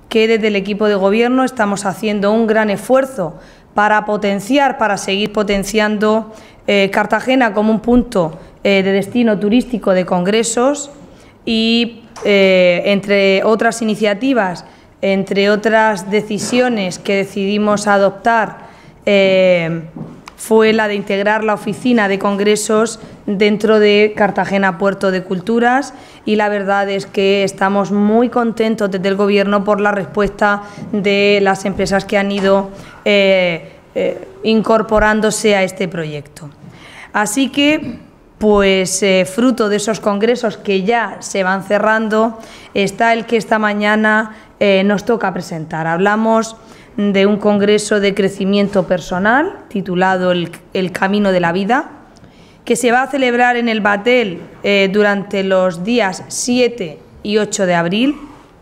que desde el equipo de gobierno estamos haciendo un gran esfuerzo para seguir potenciando Cartagena como un punto de destino turístico de congresos y entre otras iniciativas, entre otras decisiones que decidimos adoptar, fue la de integrar la oficina de congresos dentro de Cartagena Puerto de Culturas, y la verdad es que estamos muy contentos desde el Gobierno por la respuesta de las empresas que han ido incorporándose a este proyecto. Así que, pues fruto de esos congresos que ya se van cerrando, está el que esta mañana nos toca presentar. Hablamos de un congreso de crecimiento personal titulado El Camino de la Vida, que se va a celebrar en el Batel durante los días 7 y 8 de abril.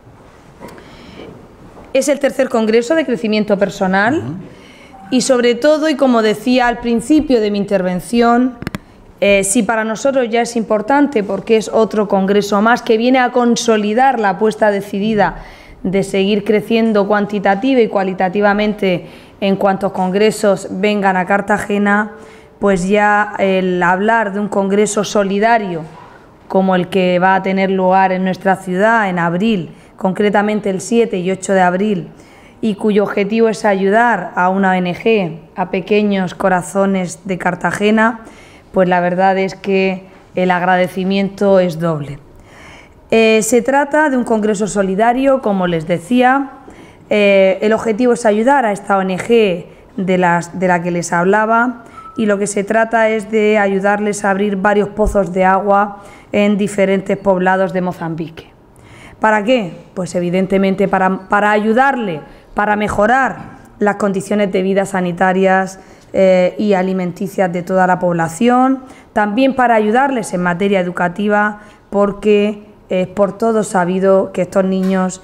Es el tercer congreso de crecimiento personal y, sobre todo, y como decía al principio de mi intervención, si para nosotros ya es importante porque es otro congreso más que viene a consolidar la apuesta decidida de seguir creciendo cuantitativa y cualitativamente en cuantos congresos vengan a Cartagena, pues ya el hablar de un congreso solidario como el que va a tener lugar en nuestra ciudad en abril, concretamente el 7 y 8 de abril, y cuyo objetivo es ayudar a una ONG, a Pequeños Corazones de Cartagena, pues la verdad es que el agradecimiento es doble. Se trata de un congreso solidario, como les decía. El objetivo es ayudar a esta ONG de la que les hablaba, y lo que se trata es de ayudarles a abrir varios pozos de agua en diferentes poblados de Mozambique. ¿Para qué? Pues evidentemente para ayudarle, para mejorar las condiciones de vida sanitarias y alimenticias de toda la población, también para ayudarles en materia educativa, porque es por todos sabido que estos niños,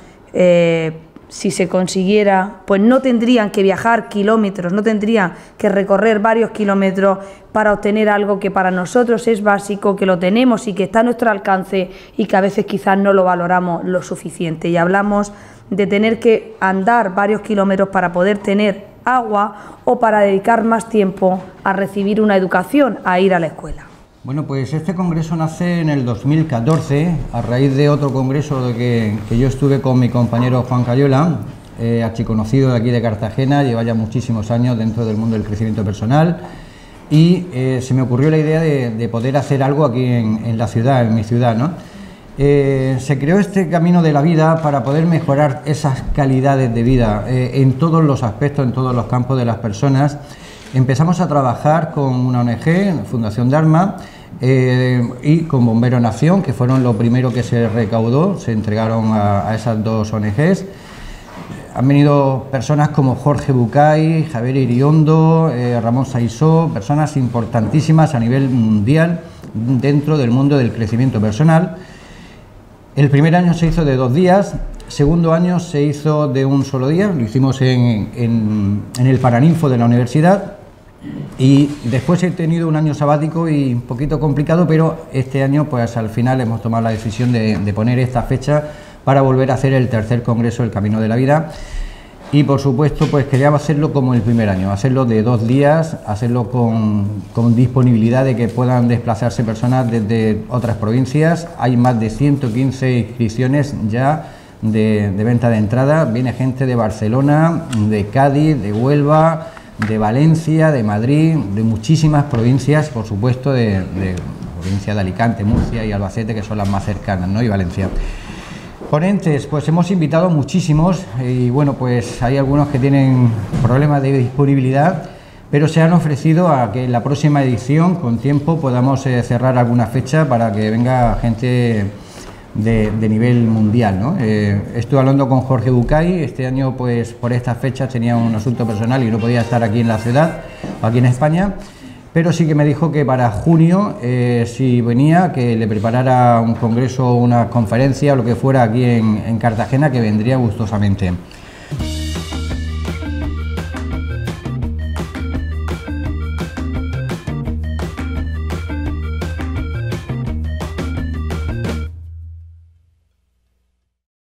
si se consiguiera, pues no tendrían que viajar kilómetros, no tendrían que recorrer varios kilómetros para obtener algo que para nosotros es básico, que lo tenemos y que está a nuestro alcance y que a veces quizás no lo valoramos lo suficiente. Y hablamos de tener que andar varios kilómetros para poder tener agua o para dedicar más tiempo a recibir una educación, a ir a la escuela. Bueno, pues este congreso nace en el 2014, a raíz de otro congreso que yo estuve con mi compañero Juan Cayola, archiconocido de aquí de Cartagena, lleva ya muchísimos años dentro del mundo del crecimiento personal, y se me ocurrió la idea de poder hacer algo aquí en la ciudad, en mi ciudad, ¿no? Se creó este camino de la vida para poder mejorar esas calidades de vida en todos los aspectos, en todos los campos de las personas. Empezamos a trabajar con una ONG, Fundación Dharma, y con Bombero Nación, que fueron lo primero que se recaudó, se entregaron a esas dos ONGs. Han venido personas como Jorge Bucay, Javier Iriondo, Ramón Saisó, personas importantísimas a nivel mundial dentro del mundo del crecimiento personal. El primer año se hizo de 2 días, segundo año se hizo de un solo día, lo hicimos en el Paraninfo de la universidad, y después he tenido un año sabático y un poquito complicado, pero este año pues al final hemos tomado la decisión de poner esta fecha para volver a hacer el tercer congreso El Camino de la Vida. Y por supuesto pues queríamos hacerlo como el primer año, hacerlo de 2 días, hacerlo con disponibilidad de que puedan desplazarse personas desde otras provincias. Hay más de 115 inscripciones ya de venta de entrada. Viene gente de Barcelona, de Cádiz, de Huelva, de Valencia, de Madrid, de muchísimas provincias, por supuesto de provincia de Alicante, Murcia y Albacete, que son las más cercanas, ¿no? Y Valencia. Ponentes, pues hemos invitado muchísimos, y bueno, pues hay algunos que tienen problemas de disponibilidad, pero se han ofrecido a que en la próxima edición, con tiempo, podamos cerrar alguna fecha para que venga gente de nivel mundial, ¿no? Estuve hablando con Jorge Bucay. Este año pues por estas fechas tenía un asunto personal y no podía estar aquí en la ciudad, aquí en España, pero sí que me dijo que para junio, si venía, que le preparara un congreso, una conferencia o lo que fuera aquí en Cartagena, que vendría gustosamente.